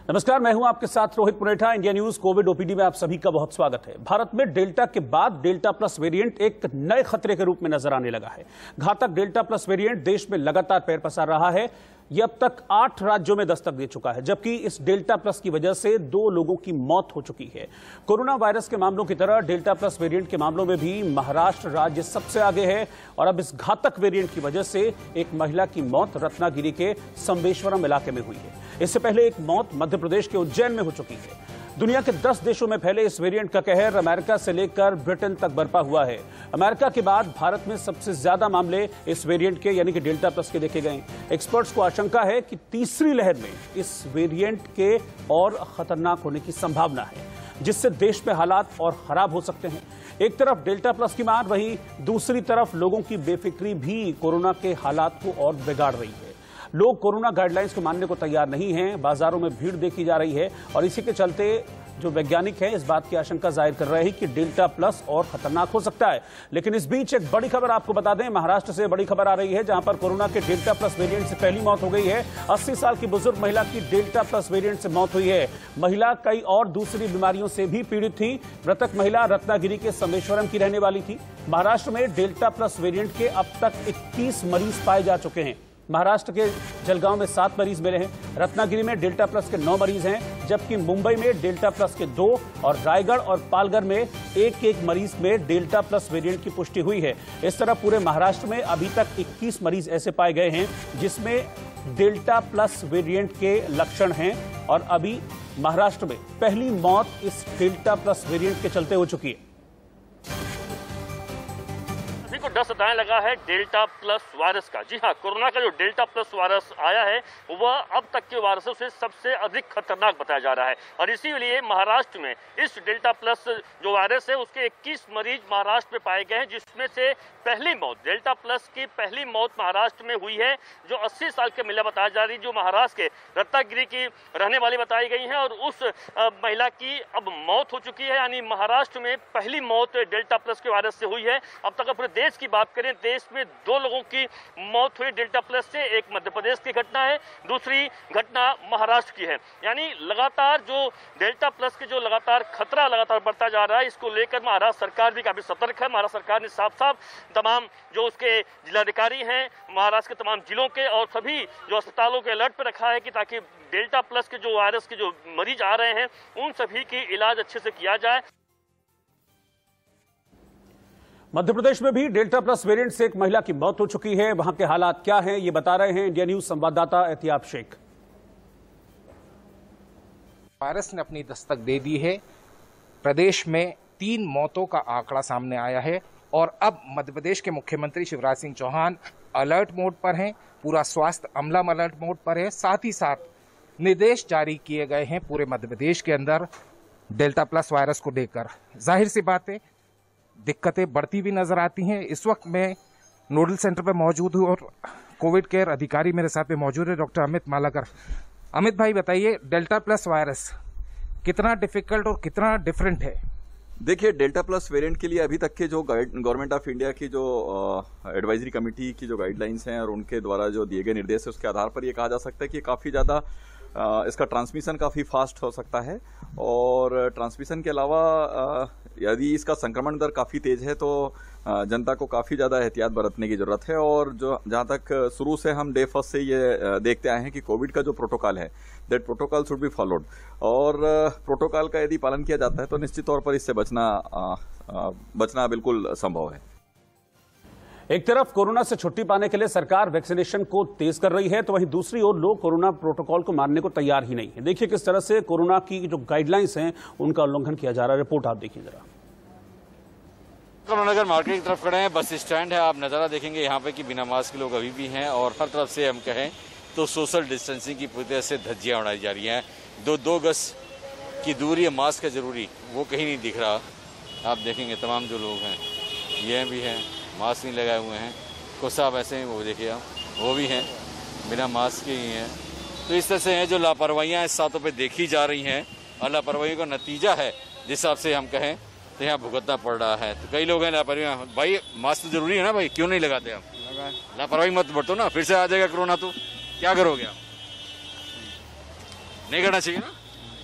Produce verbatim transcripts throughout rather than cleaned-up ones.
नमस्कार, मैं हूं आपके साथ Rohit Punetha. India news Covid OPD में आप सभी का बहुत स्वागत है। भारत में डेल्टा के बाद डेल्टा प्लस वेरिएंट एक नए खतरे के रूप में नजर आने लगा है। घातक डेल्टा प्लस वेरिएंट देश में लगातार पैर पसार रहा है। यह अब तक आठ राज्यों में दस्तक दे चुका है, जबकि इस डेल्टा प्लस की वजह से दो लोगों की मौत हो चुकी है। कोरोना वायरस के मामलों की तरह डेल्टा प्लस वेरिएंट के मामलों में भी महाराष्ट्र राज्य सबसे आगे है और अब इस घातक वेरिएंट की वजह से एक महिला की मौत रत्नागिरी के संबेश्वरम इलाके में हुई है। इससे पहले एक मौत मध्य प्रदेश के उज्जैन में हो चुकी है। दुनिया के दस देशों में फैले इस वेरिएंट का कहर अमेरिका से लेकर ब्रिटेन तक बरपा हुआ है। अमेरिका के बाद भारत में सबसे ज्यादा मामले इस वेरिएंट के यानी कि डेल्टा प्लस के देखे गए। एक्सपर्ट्स को आशंका है कि तीसरी लहर में इस वेरिएंट के और खतरनाक होने की संभावना है, जिससे देश में हालात और खराब हो सकते हैं। एक तरफ डेल्टा प्लस की मार, वहीं दूसरी तरफ लोगों की बेफिक्री भी कोरोना के हालात को और बिगाड़ रही है। लोग कोरोना गाइडलाइंस को मानने को तैयार नहीं हैं। बाजारों में भीड़ देखी जा रही है और इसी के चलते जो वैज्ञानिक हैं इस बात की आशंका जाहिर कर रहे हैं कि डेल्टा प्लस और खतरनाक हो सकता है। लेकिन इस बीच एक बड़ी खबर आपको बता दें, महाराष्ट्र से बड़ी खबर आ रही है, जहां पर कोरोना के डेल्टा प्लस वेरिएंट से पहली मौत हो गई है। अस्सी साल की बुजुर्ग महिला की डेल्टा प्लस वेरिएंट से मौत हुई है। महिला कई और दूसरी बीमारियों से भी पीड़ित थी। मृतक महिला रत्नागिरी के संबेश्वरम की रहने वाली थी। महाराष्ट्र में डेल्टा प्लस वेरिएंट के अब तक इक्कीस मरीज पाए जा चुके हैं। महाराष्ट्र के जलगांव में सात मरीज मिले हैं। रत्नागिरी में डेल्टा प्लस के नौ मरीज हैं, जबकि मुंबई में डेल्टा प्लस के दो और रायगढ़ और पालघर में एक एक मरीज में डेल्टा प्लस वेरिएंट की पुष्टि हुई है। इस तरह पूरे महाराष्ट्र में अभी तक इक्कीस मरीज ऐसे पाए गए हैं जिसमें डेल्टा प्लस वेरिएंट के लक्षण हैं और अभी महाराष्ट्र में पहली मौत इस डेल्टा प्लस वेरिएंट के चलते हो चुकी है। को डर सताने लगा है डेल्टा प्लस वायरस का। जी हाँ, कोरोना का जो डेल्टा प्लस वायरस आया है वह अब तक के वायरसों से सबसे अधिक खतरनाक बताया जा रहा है और इसीलिए महाराष्ट्र में इस डेल्टा प्लस जो वायरस है उसके इक्कीस मरीज महाराष्ट्र में पाए गए हैं, जिसमें से पहली मौत डेल्टा प्लस की पहली मौत महाराष्ट्र में हुई है, जो अस्सी साल की महिला बताई जा रही, जो महाराष्ट्र के रत्नागिरी की रहने वाली बताई गई है और उस महिला की अब मौत हो चुकी है। यानी महाराष्ट्र में पहली मौत डेल्टा प्लस के वायरस से हुई है। अब तक पूरे देश की बात करें, देश में दो लोगों की मौत हुई डेल्टा प्लस से। एक मध्य प्रदेश की घटना है, दूसरी घटना महाराष्ट्र की है। यानी लगातार जो डेल्टा प्लस के जो लगातार खतरा लगातार बढ़ता जा रहा है, इसको लेकर महाराष्ट्र सरकार भी काफी सतर्क है। महाराष्ट्र सरकार ने साफ साफ तमाम जो उसके जिलाधिकारी हैं महाराष्ट्र के तमाम जिलों के और सभी जो अस्पतालों के अलर्ट पर रखा है कि ताकि डेल्टा प्लस के जो वायरस के जो मरीज आ रहे हैं उन सभी की इलाज अच्छे से किया जाए। मध्य प्रदेश में भी डेल्टा प्लस वेरिएंट से एक महिला की मौत हो चुकी है। वहां के हालात क्या हैं, ये बता रहे हैं इंडिया न्यूज संवाददाता एहतियाब शेख। वायरस ने अपनी दस्तक दे दी है। प्रदेश में तीन मौतों का आंकड़ा सामने आया है और अब मध्य प्रदेश के मुख्यमंत्री शिवराज सिंह चौहान अलर्ट मोड पर हैं। पूरा स्वास्थ्य अमला अलर्ट मोड पर है। साथ ही साथ निर्देश जारी किए गए हैं पूरे मध्य प्रदेश के अंदर डेल्टा प्लस वायरस को लेकर। जाहिर सी बात है, दिक्कतें बढ़ती भी नजर आती हैं। इस वक्त मैं नोडल सेंटर पर मौजूद हूँ और कोविड केयर अधिकारी मेरे साथ में मौजूद है, डॉक्टर अमित मालाकर। अमित भाई बताइए, डेल्टा प्लस वायरस कितना डिफिकल्ट और कितना डिफरेंट है? देखिए, डेल्टा प्लस वेरिएंट के लिए अभी तक के जो गवर्नमेंट ऑफ इंडिया की जो एडवाइजरी कमेटी की जो गाइडलाइंस हैं और उनके द्वारा जो दिए गए निर्देश है उसके आधार पर ये कहा जा सकता है कि काफ़ी ज़्यादा इसका ट्रांसमिशन काफ़ी फास्ट हो सकता है और ट्रांसमिशन के अलावा यदि इसका संक्रमण दर काफ़ी तेज है तो जनता को काफ़ी ज़्यादा एहतियात बरतने की ज़रूरत है। और जो जहाँ तक शुरू से हम डे फर्स्ट से ये देखते आए हैं कि कोविड का जो प्रोटोकॉल है that protocol should be followed और प्रोटोकॉल का यदि पालन किया जाता है तो निश्चित तौर पर इससे बचना आ, आ, बचना बिल्कुल संभव है। एक तरफ कोरोना से छुट्टी पाने के लिए सरकार वैक्सीनेशन को तेज कर रही है, तो वहीं दूसरी ओर लोग कोरोना प्रोटोकॉल को मानने को तैयार ही नहीं है। देखिए किस तरह से कोरोना की जो गाइडलाइंस हैं उनका उल्लंघन किया जा रहा है। रिपोर्ट आप देखिए जरा। कमला नगर मार्केट की तरफ खड़े हैं, बस स्टैंड है। आप नज़ारा देखेंगे यहाँ पे कि बिना मास्क के लोग अभी भी हैं और हर तरफ से हम कहें तो सोशल डिस्टेंसिंग की पूरी तरह से धज्जियाँ उड़ाई जा रही हैं। दो दो गज की दूरी, मास्क है जरूरी, वो कहीं नहीं दिख रहा। आप देखेंगे तमाम जो लोग हैं ये भी हैं, मास्क नहीं लगाए हुए हैं। कुछ साहब ऐसे हैं, वो देखिए आप, वो भी हैं बिना मास्क के ही हैं। तो इस तरह से हैं जो लापरवाहियाँ इस सातों पे देखी जा रही हैं और लापरवाही का नतीजा है जिस हिसाब से हम कहें तो यहाँ भुगतना पड़ रहा है। तो कई लोग हैं लापरवाही, भाई मास्क तो जरूरी है ना भाई, क्यों नहीं लगाते आप? लापरवाही मत बरतो ना, फिर से आ जाएगा कोरोना तो क्या करोगे आप? नहीं करना चाहिए ना।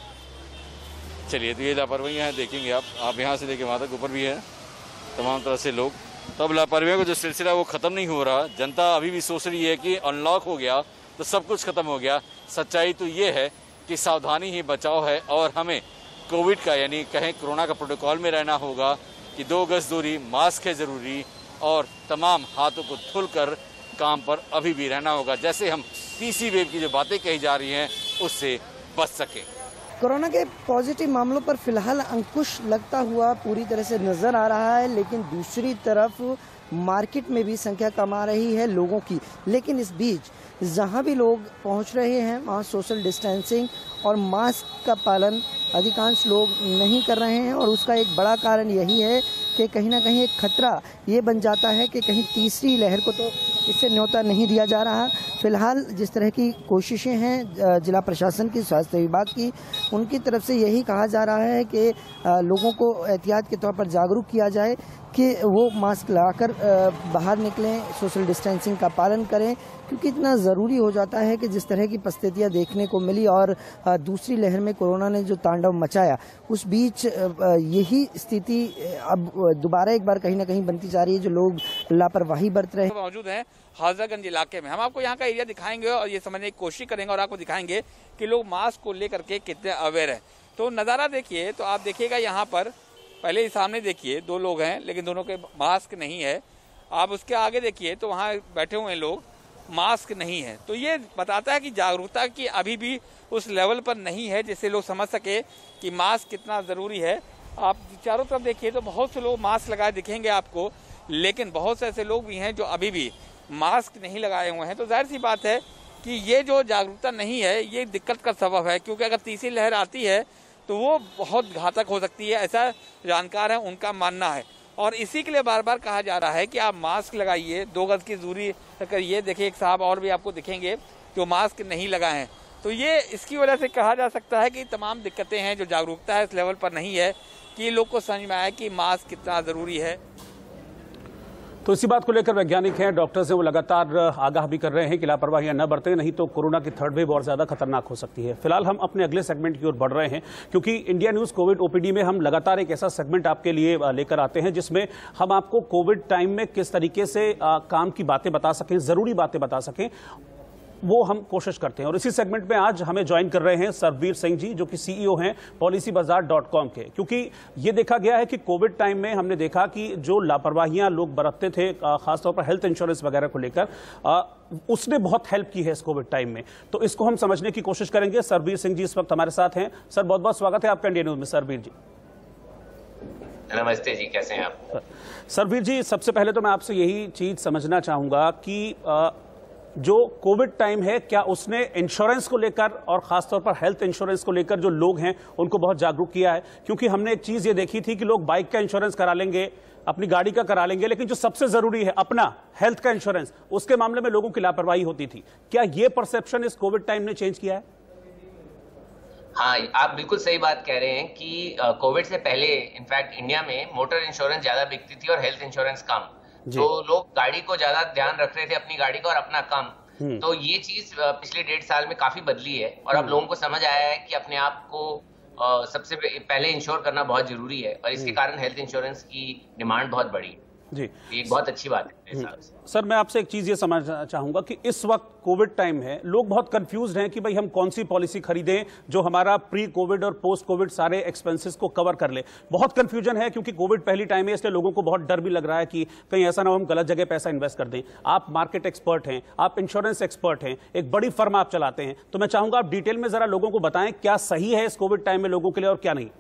चलिए, तो ये लापरवाहियाँ हैं, देखेंगे आप आप यहाँ से लेके वहाँ तक ऊपर भी है तमाम तरह से लोग। तब लापरवाही का जो सिलसिला वो ख़त्म नहीं हो रहा। जनता अभी भी सोच रही है कि अनलॉक हो गया तो सब कुछ खत्म हो गया। सच्चाई तो ये है कि सावधानी ही बचाव है और हमें कोविड का यानी कहें कोरोना का प्रोटोकॉल में रहना होगा कि दो गज दूरी, मास्क है ज़रूरी और तमाम हाथों को धुलकर काम पर अभी भी रहना होगा, जैसे हम तीसरी वेव की जो बातें कही जा रही हैं उससे बच सकें। कोरोना के पॉजिटिव मामलों पर फिलहाल अंकुश लगता हुआ पूरी तरह से नज़र आ रहा है, लेकिन दूसरी तरफ मार्केट में भी संख्या कम आ रही है लोगों की। लेकिन इस बीच जहां भी लोग पहुंच रहे हैं वहां सोशल डिस्टेंसिंग और मास्क का पालन अधिकांश लोग नहीं कर रहे हैं और उसका एक बड़ा कारण यही है कि कहीं ना कहीं एक खतरा ये बन जाता है कि कहीं तीसरी लहर को तो इससे न्योता नहीं दिया जा रहा। फिलहाल जिस तरह की कोशिशें हैं जिला प्रशासन की, स्वास्थ्य विभाग की, उनकी तरफ से यही कहा जा रहा है कि लोगों को एहतियात के तौर पर जागरूक किया जाए कि वो मास्क लगाकर बाहर निकलें, सोशल डिस्टेंसिंग का पालन करें, क्योंकि इतना ज़रूरी हो जाता है कि जिस तरह की परिस्थितियाँ देखने को मिली और दूसरी लहर में कोरोना ने जो तांडव मचाया, उस बीच यही स्थिति अब दोबारा एक बार कहीं ना कहीं बनती जा रही है। जो लोग लापरवाही बरत रहे हैं मौजूद हैं हजरतगंज इलाके में। हम आपको यहाँ का एरिया दिखाएंगे और ये समझने की कोशिश करेंगे और आपको दिखाएंगे कि लोग मास्क को लेकर के कितने अवेयर हैं। तो नज़ारा देखिए, तो आप देखिएगा यहाँ पर पहले ही सामने देखिए दो लोग हैं लेकिन दोनों के मास्क नहीं है। आप उसके आगे देखिए तो वहाँ बैठे हुए लोग मास्क नहीं है। तो ये बताता है कि जागरूकता की अभी भी उस लेवल पर नहीं है जिससे लोग समझ सके कि मास्क कितना ज़रूरी है। आप चारों तरफ देखिए तो बहुत से लोग मास्क लगाए दिखेंगे आपको, लेकिन बहुत से ऐसे लोग भी हैं जो अभी भी मास्क नहीं लगाए हुए हैं। तो जाहिर सी बात है कि ये जो जागरूकता नहीं है ये दिक्कत का सबब है, क्योंकि अगर तीसरी लहर आती है तो वो बहुत घातक हो सकती है, ऐसा जानकार है उनका मानना है। और इसी के लिए बार बार कहा जा रहा है कि आप मास्क लगाइए, दो गज की दूरी करिए। देखिए एक साहब और भी आपको दिखेंगे जो मास्क नहीं लगाए हैं। तो ये इसकी वजह से कहा जा सकता है कि तमाम दिक्कतें हैं, जो जागरूकता है इस लेवल पर नहीं है कि लोग को समझ में आया कि मास्क कितना ज़रूरी है। तो इसी बात को लेकर वैज्ञानिक हैं, डॉक्टर्स हैं, वो लगातार आगाह भी कर रहे हैं कि लापरवाहियां न बरतें, नहीं तो कोरोना की थर्ड वेव और ज्यादा खतरनाक हो सकती है। फिलहाल हम अपने अगले सेगमेंट की ओर बढ़ रहे हैं, क्योंकि इंडिया न्यूज कोविड ओपीडी में हम लगातार एक ऐसा सेगमेंट आपके लिए लेकर आते हैं जिसमें हम आपको कोविड टाइम में किस तरीके से आ, काम की बातें बता सकें, जरूरी बातें बता सकें, वो हम कोशिश करते हैं। और इसी सेगमेंट में आज हमें ज्वाइन कर रहे हैं सरबीर सिंह जी, जो कि सीईओ हैं पॉलिसी बाजार डॉट कॉम के। क्योंकि ये देखा गया है कि कोविड टाइम में हमने देखा कि जो लापरवाहियां लोग बरतते थे, खासतौर पर हेल्थ इंश्योरेंस वगैरह को लेकर, उसने बहुत हेल्प की है इस कोविड टाइम में। तो इसको हम समझने की कोशिश करेंगे। सरबीर सिंह जी इस वक्त हमारे साथ हैं। सर, बहुत बहुत स्वागत है आपका इंडिया न्यूज में। सरबीर जी नमस्ते जी, कैसे हैं आप? सरबीर जी, सबसे पहले तो मैं आपसे यही चीज समझना चाहूंगा कि आ, जो कोविड टाइम है, क्या उसने इंश्योरेंस को लेकर और खासतौर पर हेल्थ इंश्योरेंस को लेकर जो लोग हैं उनको बहुत जागरूक किया है? क्योंकि हमने एक चीज ये देखी थी कि लोग बाइक का इंश्योरेंस करा लेंगे, अपनी गाड़ी का करा लेंगे, लेकिन जो सबसे जरूरी है अपना हेल्थ का इंश्योरेंस, उसके मामले में लोगों की लापरवाही होती थी। क्या ये परसेप्शन इस कोविड टाइम ने चेंज किया है? हाँ, आप बिल्कुल सही बात कह रहे हैं कि कोविड से पहले इनफैक्ट इंडिया में मोटर इंश्योरेंस ज्यादा बिकती थी और हेल्थ इंश्योरेंस कम। तो लोग गाड़ी को ज्यादा ध्यान रख रहे थे, अपनी गाड़ी का, और अपना कम। तो ये चीज पिछले डेढ़ साल में काफी बदली है और अब लोगों को समझ आया है कि अपने आप को आ, सबसे पहले इंश्योर करना बहुत जरूरी है और इसके कारण हेल्थ इंश्योरेंस की डिमांड बहुत बढ़ी जी। एक बहुत अच्छी बात है मेरे हिसाब से। सर, मैं आपसे एक चीज ये समझना चाहूंगा कि इस वक्त कोविड टाइम है, लोग बहुत कंफ्यूज्ड हैं कि भाई हम कौन सी पॉलिसी खरीदें जो हमारा प्री कोविड और पोस्ट कोविड सारे एक्सपेंसेस को कवर कर ले। बहुत कंफ्यूजन है क्योंकि कोविड पहली टाइम है, इसलिए लोगों को बहुत डर भी लग रहा है कि कहीं ऐसा ना हो हम गलत जगह पैसा इन्वेस्ट कर दें। आप मार्केट एक्सपर्ट हैं, आप इंश्योरेंस एक्सपर्ट हैं, एक बड़ी फर्म आप चलाते हैं, तो मैं चाहूंगा आप डिटेल में जरा लोगों को बताएं क्या सही है इस कोविड टाइम में लोगों के लिए और क्या नहीं।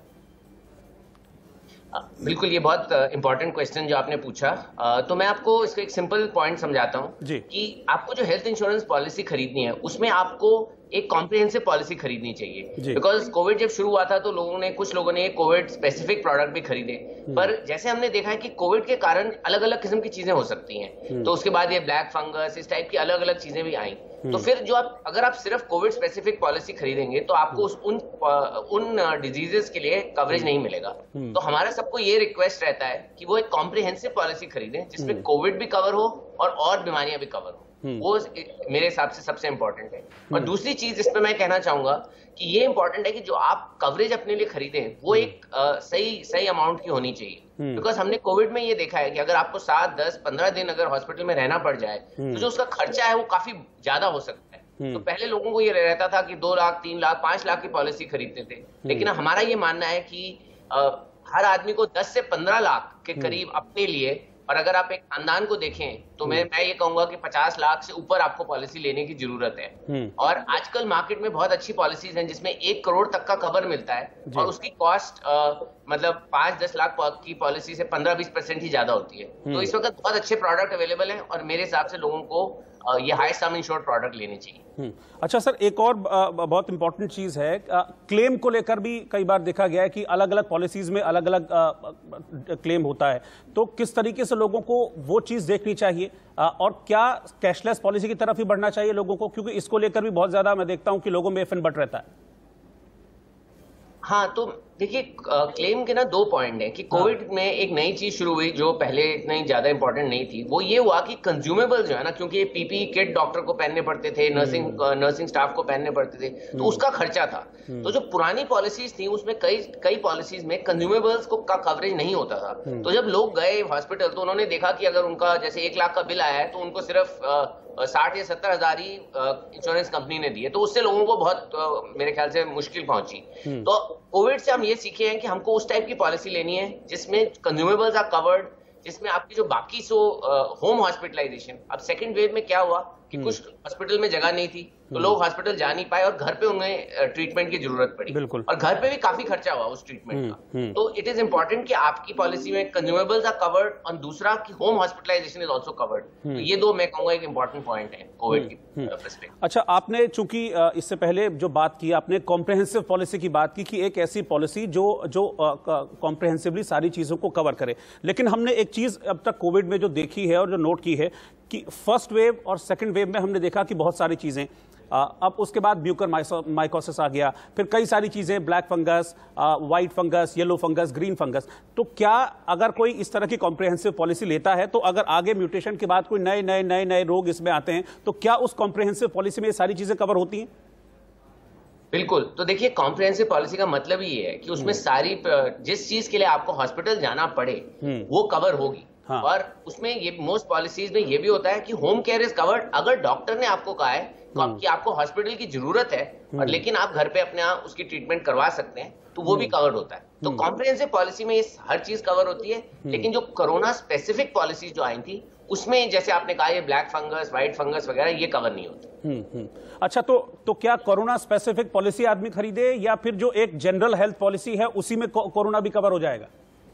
बिल्कुल, ये बहुत इंपॉर्टेंट क्वेश्चन जो आपने पूछा। तो मैं आपको इसका एक सिंपल पॉइंट समझाता हूँ कि आपको जो हेल्थ इंश्योरेंस पॉलिसी खरीदनी है उसमें आपको एक कॉम्प्रिहेंसिव पॉलिसी खरीदनी चाहिए। बिकॉज कोविड जब शुरू हुआ था तो लोगों ने कुछ लोगों ने कोविड स्पेसिफिक प्रोडक्ट भी खरीदे, पर जैसे हमने देखा है कि कोविड के कारण अलग अलग किस्म की चीजें हो सकती हैं, तो उसके बाद ये ब्लैक फंगस, इस टाइप की अलग अलग चीजें भी आई। तो फिर जो आप अगर आप सिर्फ कोविड स्पेसिफिक पॉलिसी खरीदेंगे तो आपको उस उन उन डिजीजेस के लिए कवरेज नहीं मिलेगा। तो हमारा सबको ये रिक्वेस्ट रहता है कि वो एक कॉम्प्रिहेंसिव पॉलिसी खरीदें जिसमें कोविड भी कवर हो और और बीमारियां भी कवर हो। वो मेरे हिसाब से सबसे इंपॉर्टेंट है। और दूसरी चीज इस पे मैं कहना चाहूंगा कि ये इंपॉर्टेंट है कि जो आप कवरेज अपने लिए खरीदें वो एक आ, सही सही अमाउंट की होनी चाहिए। बिकॉज हमने कोविड में ये देखा है कि अगर आपको सात दस पंद्रह दिन अगर हॉस्पिटल में रहना पड़ जाए तो जो उसका खर्चा है वो काफी ज्यादा हो सकता है। तो पहले लोगों को ये रहता था कि दो लाख तीन लाख पांच लाख की पॉलिसी खरीदते थे, लेकिन हमारा ये मानना है कि आ, हर आदमी को दस से पंद्रह लाख के करीब अपने लिए, और अगर आप एक खानदान को देखें तो मैं मैं ये कहूंगा कि पचास लाख से ऊपर आपको पॉलिसी लेने की जरूरत है। और आजकल मार्केट में बहुत अच्छी पॉलिसीज हैं जिसमें एक करोड़ तक का कवर मिलता है और उसकी कॉस्ट मतलब पांच दस लाख की पॉलिसी से पंद्रह बीस परसेंट ही ज्यादा होती है। तो इस वक्त बहुत अच्छे प्रोडक्ट अवेलेबल हैं और मेरे हिसाब से लोगों को ये हाई सम इंश्योर्ड प्रोडक्ट लेने चाहिए। अच्छा सर, एक और बहुत इंपॉर्टेंट चीज है, क्लेम को लेकर भी कई बार देखा गया है कि अलग अलग पॉलिसीज में अलग अलग क्लेम होता है, तो किस तरीके से लोगों को वो चीज देखनी चाहिए और क्या कैशलेस पॉलिसी की तरफ ही बढ़ना चाहिए लोगों को, क्योंकि इसको लेकर भी बहुत ज्यादा मैं देखता हूं कि लोगों में एफन बट रहता है। हाँ, तो देखिए क्लेम के ना दो पॉइंट हैं कि कोविड हाँ। में एक नई चीज शुरू हुई जो पहले इतनी ज्यादा इंपॉर्टेंट नहीं थी, वो ये हुआ कि कंज्यूमेबल जो है ना, क्योंकि पीपी किट डॉक्टर को पहनने पड़ते थे, नर्सिंग नर्सिंग स्टाफ को पहनने पड़ते थे, तो उसका खर्चा था। तो जो पुरानी पॉलिसीज थी उसमें कई कई पॉलिसीज में कंज्यूमेबल्स को का कवरेज नहीं होता था। तो जब लोग गए हॉस्पिटल तो उन्होंने देखा कि अगर उनका जैसे एक लाख का बिल आया है तो उनको सिर्फ साठ या सत्तर हजार ही इंश्योरेंस कंपनी ने दिए, तो उससे लोगों को बहुत आ, मेरे ख्याल से मुश्किल पहुंची। तो कोविड से हम ये सीखे हैं कि हमको उस टाइप की पॉलिसी लेनी है जिसमें कंज्यूमेबल्स आर कवर्ड, जिसमें आपकी जो बाकी सो होम हॉस्पिटलाइजेशन, अब सेकंड वेव में क्या हुआ कि कुछ हॉस्पिटल में जगह नहीं थी तो लोग हॉस्पिटल जा नहीं पाए और घर पे उन्हें ट्रीटमेंट की जरूरत पड़ी, बिल्कुल, और घर पे भी काफी खर्चा हुआ उस ट्रीटमेंट का। तो इट इज इंपॉर्टेंट कि आपकी पॉलिसी में कंज्यूमेबल्स आर कवर्ड और दूसरा कि home hospitalization is also covered. तो ये दो मैं कहूंगा एक इंपॉर्टेंट पॉइंट है कोविड की पर्सपेक्टिव। अच्छा, आपने चूंकि इससे पहले जो बात की, आपने कॉम्प्रिहेंसिव पॉलिसी की बात की कि एक ऐसी पॉलिसी जो जो कॉम्प्रिहेंसिवली सारी चीजों को कवर करे, लेकिन हमने एक चीज अब तक कोविड में जो देखी है और जो नोट की है कि फर्स्ट वेव और सेकेंड वेव में हमने देखा कि बहुत सारी चीजें, अब उसके बाद ब्यूकर माइकोसिस आ गया, फिर कई सारी चीजें, black fungus, white fungus, yellow fungus, green fungus. तो क्या अगर कोई इस तरह की कॉम्प्रिहेंसिव पॉलिसी लेता है तो अगर आगे म्यूटेशन के बाद कोई नए नए नए नए रोग इसमें आते हैं तो क्या उस कॉम्प्रिहेंसिव पॉलिसी में ये सारी चीजें कवर होती हैं? बिल्कुल। तो देखिए कॉम्प्रिहेंसिव पॉलिसी का मतलब ही है कि उसमें सारी जिस चीज के लिए आपको हॉस्पिटल जाना पड़े वो कवर होगी। हाँ। और उसमें ये मोस्ट पॉलिसीज में ये भी होता है कि होम केयर इज कवर्ड। अगर डॉक्टर ने आपको कहा है कि आपको हॉस्पिटल की जरूरत है और लेकिन आप घर पे अपने आप उसकी ट्रीटमेंट करवा सकते हैं तो वो भी कवर्ड होता है। तो कॉम्प्रिहेंसिव पॉलिसी में ये हर चीज कवर होती है, लेकिन जो कोरोना स्पेसिफिक पॉलिसीज जो आई थी उसमें जैसे आपने कहा ये ब्लैक फंगस, व्हाइट फंगस वगैरह ये कवर नहीं होती। अच्छा, तो तो क्या कोरोना स्पेसिफिक पॉलिसी आदमी खरीदे या फिर जो एक जनरल हेल्थ पॉलिसी है उसी में कोरोना भी कवर हो जाएगा?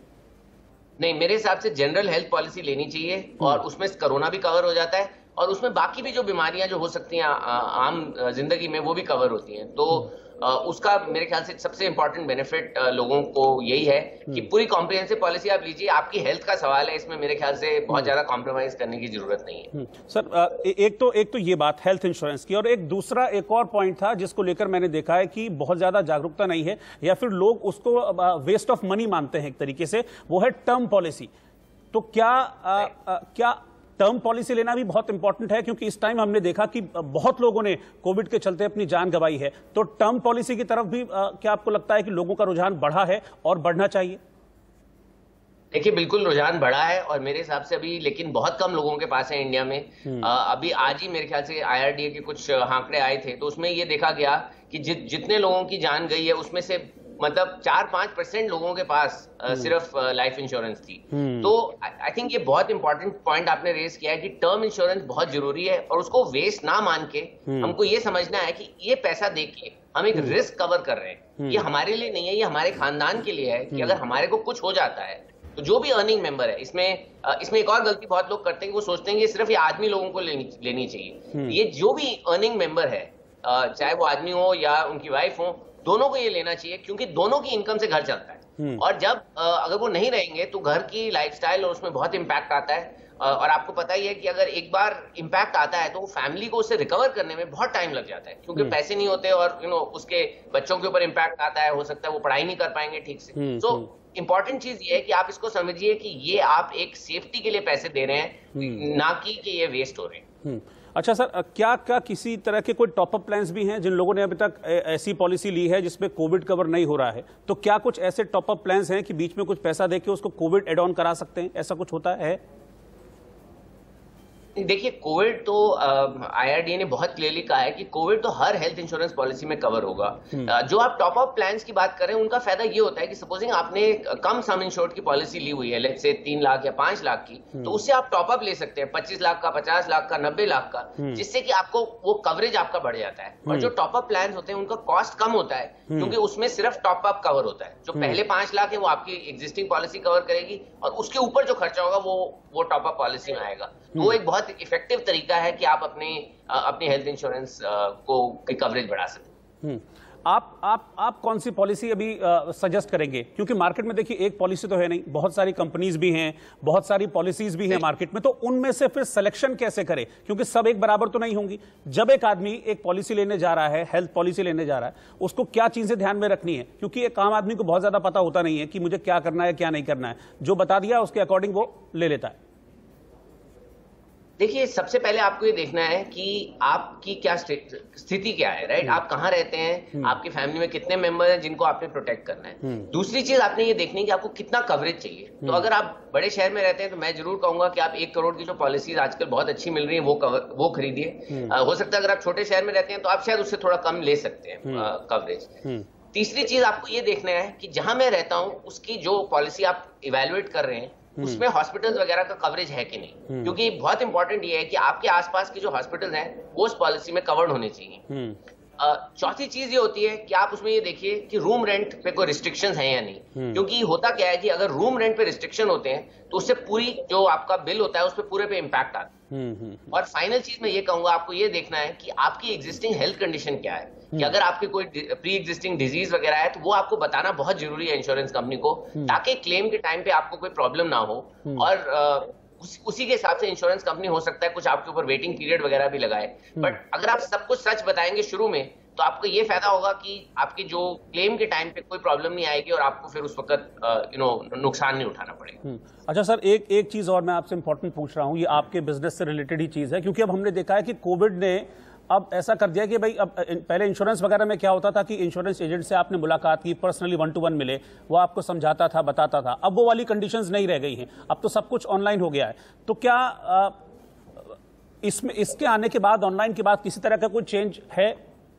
नहीं, मेरे हिसाब से जनरल हेल्थ पॉलिसी लेनी चाहिए और उसमें कोरोना भी कवर हो जाता है और उसमें बाकी भी जो बीमारियां जो हो सकती हैं आम जिंदगी में वो भी कवर होती हैं। तो उसका मेरे ख्याल से सबसे इंपॉर्टेंट बेनिफिट लोगों को यही है कि पूरी कॉम्प्रिहेंसिव पॉलिसी आप लीजिए, आपकी हेल्थ का सवाल है, इसमें मेरे ख्याल से बहुत ज्यादा कॉम्प्रोमाइज करने की जरूरत नहीं है। सर, एक तो एक तो ये बात हेल्थ इंश्योरेंस की, और एक दूसरा एक और पॉइंट था जिसको लेकर मैंने देखा है कि बहुत ज्यादा जागरूकता नहीं है या फिर लोग उसको वेस्ट ऑफ मनी मानते हैं एक तरीके से, वो है टर्म पॉलिसी। तो क्या आ, आ, क्या टर्म पॉलिसी लेना भी बहुत इंपॉर्टेंट है, क्योंकि इस टाइम हमने देखा कि बहुत लोगों ने कोविड के चलते अपनी जान गंवाई है। तो टर्म पॉलिसी की तरफ भी आ, क्या आपको लगता है कि लोगों का रुझान बढ़ा है और बढ़ना चाहिए? देखिए बिल्कुल रुझान बढ़ा है और मेरे हिसाब से अभी लेकिन बहुत कम लोगों के पास है इंडिया में। आ, अभी आज ही मेरे ख्याल से आईआरडीए के कुछ आंकड़े आए थे तो उसमें ये देखा गया कि जि, जितने लोगों की जान गई है उसमें से मतलब चार पांच परसेंट लोगों के पास uh, सिर्फ लाइफ इंश्योरेंस थी। तो आई थिंक ये बहुत इंपॉर्टेंट पॉइंट आपने रेज किया है कि टर्म इंश्योरेंस बहुत जरूरी है और उसको वेस्ट ना मान के हमको ये समझना है कि ये पैसा दे के हम एक रिस्क कवर कर रहे हैं। ये हमारे लिए नहीं है, ये हमारे खानदान के लिए है कि अगर हमारे को कुछ हो जाता है तो जो भी अर्निंग मेंबर है, इसमें इसमें एक और गलती बहुत लोग करते हैं कि वो सोचते हैं कि सिर्फ ये आदमी लोगों को लेनी लेनी चाहिए। ये जो भी अर्निंग मेंबर है, चाहे वो आदमी हो या उनकी वाइफ हो, दोनों को ये लेना चाहिए क्योंकि दोनों की इनकम से घर चलता है। और जब अगर वो नहीं रहेंगे तो घर की लाइफस्टाइल और उसमें बहुत इंपैक्ट आता है। और आपको पता ही है कि अगर एक बार इंपैक्ट आता है तो फैमिली को उससे रिकवर करने में बहुत टाइम लग जाता है क्योंकि पैसे नहीं होते और यू नो उसके बच्चों के ऊपर इंपैक्ट आता है, हो सकता है वो पढ़ाई नहीं कर पाएंगे ठीक से। सो इंपॉर्टेंट चीज ये है कि आप इसको समझिए कि ये आप एक सेफ्टी के लिए पैसे दे रहे हैं, ना कि कि ये वेस्ट हो रहे हैं। अच्छा सर, क्या क्या किसी तरह के कोई टॉपअप प्लान्स भी हैं जिन लोगों ने अभी तक ऐसी पॉलिसी ली है जिसमें कोविड कवर नहीं हो रहा है, तो क्या कुछ ऐसे टॉपअप प्लान्स हैं कि बीच में कुछ पैसा देके उसको कोविड एड ऑन करा सकते हैं, ऐसा कुछ होता है? देखिए, कोविड तो आईआरडीए ने बहुत क्लियरली कहा है कि कोविड तो हर हेल्थ इंश्योरेंस पॉलिसी में कवर होगा। जो आप टॉप अप प्लान्स की बात कर रहे हैं उनका फायदा ये होता है कि सपोजिंग आपने कम सम इंश्योर्ड की पॉलिसी ली हुई है, लेट्स से तीन लाख या पांच लाख की, तो उससे आप टॉप अप ले सकते हैं पच्चीस लाख का, पचास लाख का, नब्बे लाख का, जिससे कि आपको वो कवरेज आपका बढ़ जाता है। और जो टॉप अप प्लान होते हैं उनका कॉस्ट कम होता है क्योंकि उसमें सिर्फ टॉप अप कवर होता है। जो पहले पांच लाख है वो आपकी एग्जिस्टिंग पॉलिसी कवर करेगी और उसके ऊपर जो खर्चा होगा वो वो टॉप अप पॉलिसी में आएगा। तो वो एक बहुत इफेक्टिव तरीका है कि आप अपने अपनी हेल्थ इंश्योरेंस को की कवरेज बढ़ा सकते। आप आप आप कौन सी पॉलिसी अभी सजेस्ट करेंगे? क्योंकि मार्केट में देखिए एक पॉलिसी तो है नहीं, बहुत सारी कंपनीज भी हैं, बहुत सारी पॉलिसीज भी हैं मार्केट में, तो उनमें से फिर सिलेक्शन कैसे करें? क्योंकि सब एक बराबर तो नहीं होंगी। जब एक आदमी एक पॉलिसी लेने जा रहा है, हेल्थ पॉलिसी लेने जा रहा है, उसको क्या चीजें ध्यान में रखनी है? क्योंकि एक आम आदमी को बहुत ज्यादा पता होता नहीं है कि मुझे क्या करना है क्या नहीं करना है, जो बता दिया उसके अकॉर्डिंग वो ले लेता है। देखिए, सबसे पहले आपको ये देखना है कि आपकी क्या स्थिति क्या है, राइट? आप कहाँ रहते हैं, आपकी फैमिली में कितने मेंबर हैं जिनको आपने प्रोटेक्ट करना है। दूसरी चीज आपने ये देखनी है कि आपको कितना कवरेज चाहिए। तो अगर आप बड़े शहर में रहते हैं तो मैं जरूर कहूंगा कि आप एक करोड़ की जो पॉलिसीज आजकल बहुत अच्छी मिल रही है वो कवर वो खरीदिए। हो सकता है अगर आप छोटे शहर में रहते हैं तो आप शायद उससे थोड़ा कम ले सकते हैं कवरेज। तीसरी चीज आपको ये देखना है कि जहां मैं रहता हूं उसकी जो पॉलिसी आप इवेलुएट कर रहे हैं उसमें हॉस्पिटल्स वगैरह का कवरेज है कि नहीं, क्योंकि बहुत इंपॉर्टेंट ये है कि आपके आसपास के जो हॉस्पिटल्स हैं वो उस पॉलिसी में कवर्ड होने चाहिए। चौथी चीज ये होती है कि आप उसमें ये देखिए कि रूम रेंट पे कोई रिस्ट्रिक्शंस हैं या नहीं, क्योंकि होता क्या है कि अगर रूम रेंट पे रिस्ट्रिक्शन होते हैं तो उससे पूरी जो आपका बिल होता है उस पर पूरे पे इम्पैक्ट आता है। और फाइनल चीज मैं ये कहूंगा, आपको ये देखना है कि आपकी एग्जिस्टिंग हेल्थ कंडीशन क्या है, कि अगर आपकी कोई प्री एग्जिस्टिंग डिजीज वगैरह है तो वो आपको बताना बहुत जरूरी है इंश्योरेंस कंपनी को, ताकि क्लेम के टाइम पे आपको कोई प्रॉब्लम ना हो। और उस, उसी के हिसाब से इंश्योरेंस कंपनी हो सकता है कुछ आपके ऊपर वेटिंग पीरियड वगैरह भी लगाए। बट अगर आप सब कुछ सच बताएंगे शुरू में तो आपको ये फायदा होगा कि आपकी जो क्लेम के टाइम पे कोई प्रॉब्लम नहीं आएगी और आपको फिर उस वक्त यू नो नुकसान नहीं उठाना पड़ेगा। अच्छा सर, एक एक चीज और मैं आपसे इंपॉर्टेंट पूछ रहा हूँ, ये आपके बिजनेस से रिलेटेड ही चीज है, क्योंकि अब हमने देखा है कि कोविड ने अब ऐसा कर दिया कि भाई अब पहले इंश्योरेंस वगैरह में क्या होता था कि इंश्योरेंस एजेंट से आपने मुलाकात की, पर्सनली वन टू वन मिले, वो आपको समझाता था, बताता था। अब वो वाली कंडीशंस नहीं रह गई हैं, अब तो सब कुछ ऑनलाइन हो गया है। तो क्या आ, इसमें इसके आने के बाद, ऑनलाइन के बाद किसी तरह का कोई चेंज है?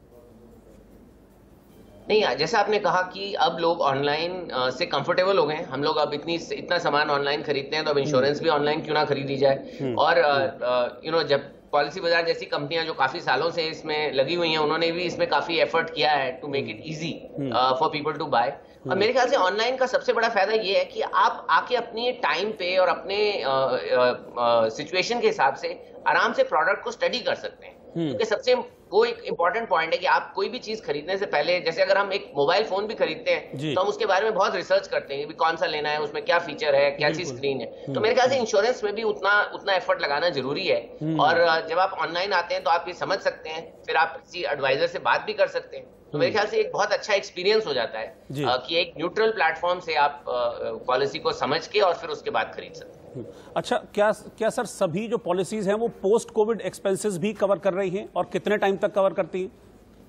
नहीं, जैसे आपने कहा कि अब लोग ऑनलाइन से कंफर्टेबल हो गए हैं। हम लोग अब इतनी इतना सामान ऑनलाइन खरीदते हैं तो अब इंश्योरेंस भी ऑनलाइन क्यों ना खरीदी जाए। और यू नो जब पॉलिसी बाजार जैसी कंपनियां जो काफी सालों से इसमें लगी हुई हैं, उन्होंने भी इसमें काफी एफर्ट किया है to make it easy for people to buy. और मेरे ख्याल से ऑनलाइन का सबसे बड़ा फायदा ये है कि आप आके अपने टाइम पे और अपने सिचुएशन के हिसाब से आराम से प्रोडक्ट को स्टडी कर सकते हैं। क्योंकि सबसे वो एक इंपॉर्टेंट पॉइंट है कि आप कोई भी चीज खरीदने से पहले, जैसे अगर हम एक मोबाइल फोन भी खरीदते हैं तो हम उसके बारे में बहुत रिसर्च करते हैं कि कौन सा लेना है, उसमें क्या फीचर है, क्या चीज स्क्रीन है। तो मेरे ख्याल से इंश्योरेंस में भी उतना उतना एफर्ट लगाना जरूरी है। और जब आप ऑनलाइन आते हैं तो आप ये समझ सकते हैं, फिर आप किसी एडवाइजर से बात भी कर सकते हैं। तो मेरे ख्याल से एक बहुत अच्छा एक्सपीरियंस हो जाता है कि एक न्यूट्रल प्लेटफॉर्म से आप पॉलिसी को समझ के और फिर उसके बाद खरीद सकते हैं। अच्छा, क्या क्या सर सभी जो पॉलिसीज हैं वो पोस्ट कोविड एक्सपेंसेस भी कवर कर रही हैं, और कितने टाइम तक कवर करती हैं?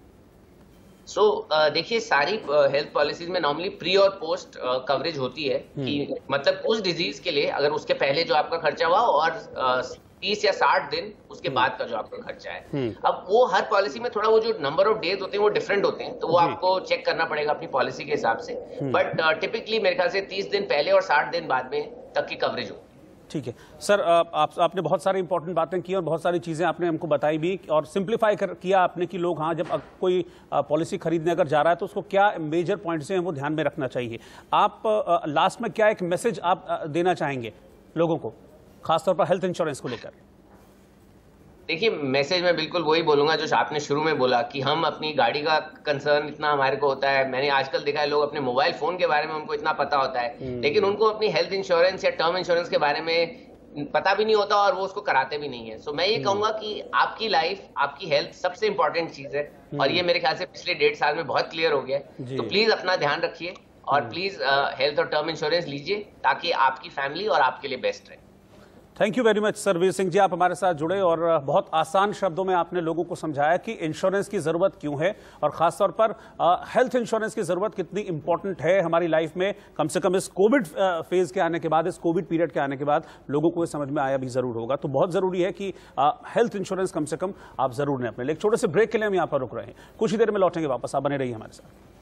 सो so, देखिए, सारी हेल्थ पॉलिसीज में नॉर्मली प्री और पोस्ट कवरेज होती है कि मतलब उस डिजीज के लिए अगर उसके पहले जो आपका खर्चा हुआ और तीस या साठ दिन उसके बाद का जो आपका खर्चा है। अब वो हर पॉलिसी में थोड़ा वो जो नंबर ऑफ डेज होते हैं वो डिफरेंट होते हैं, तो वो आपको चेक करना पड़ेगा अपनी पॉलिसी के हिसाब से। बट टिपिकली मेरे ख्याल से तीस दिन पहले और साठ दिन बाद में तक की कवरेज हो। ठीक है सर, आप आपने बहुत सारी इंपॉर्टेंट बातें की और बहुत सारी चीज़ें आपने हमको बताई भी, और सिंप्लीफाई कर किया आपने कि लोग हाँ जब कोई पॉलिसी खरीदने अगर जा रहा है तो उसको क्या मेजर पॉइंट्स हैं वो ध्यान में रखना चाहिए। आप लास्ट में क्या एक मैसेज आप देना चाहेंगे लोगों को, खासतौर पर हेल्थ इंश्योरेंस को लेकर? देखिए, मैसेज में बिल्कुल वही बोलूंगा जो आपने शुरू में बोला कि हम अपनी गाड़ी का कंसर्न इतना हमारे को होता है। मैंने आजकल देखा है लोग अपने मोबाइल फोन के बारे में उनको इतना पता होता है, लेकिन उनको अपनी हेल्थ इंश्योरेंस या टर्म इंश्योरेंस के बारे में पता भी नहीं होता और वो उसको कराते भी नहीं है। सो मैं ये कहूंगा कि आपकी लाइफ, आपकी हेल्थ सबसे इंपॉर्टेंट चीज है, और ये मेरे ख्याल से पिछले डेढ़ साल में बहुत क्लियर हो गया है। तो प्लीज अपना ध्यान रखिए और प्लीज हेल्थ और टर्म इंश्योरेंस लीजिए ताकि आपकी फैमिली और आपके लिए बेस्ट रहे। Thank you very much Sarvir Singh ji, आप हमारे साथ जुड़े और बहुत आसान शब्दों में आपने लोगों को समझाया कि इंश्योरेंस की जरूरत क्यों है और खासतौर पर हेल्थ इंश्योरेंस की जरूरत कितनी इंपॉर्टेंट है हमारी लाइफ में। कम से कम इस कोविड फेज के आने के बाद, इस कोविड पीरियड के आने के बाद लोगों को ये समझ में आया भी जरूर होगा। तो बहुत जरूरी है कि हेल्थ इंश्योरेंस कम से कम आप जरूर लें अपने लिए। एक छोटे से ब्रेक के लिए हम यहाँ पर रुक रहे हैं, कुछ ही देर में लौटेंगे वापस, आप बने रहिए हमारे साथ।